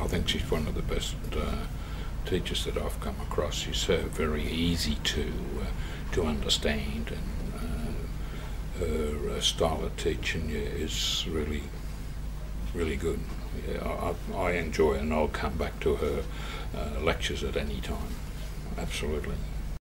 I think she's one of the best teachers that I've come across. She's very easy to understand, and her style of teaching is really good. Yeah, I enjoy it, and I'll come back to her lectures at any time. Absolutely.